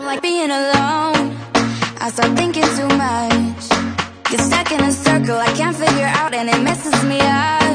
like being alone. I start thinking too much. Get stuck in a circle I can't figure out, and it messes me up.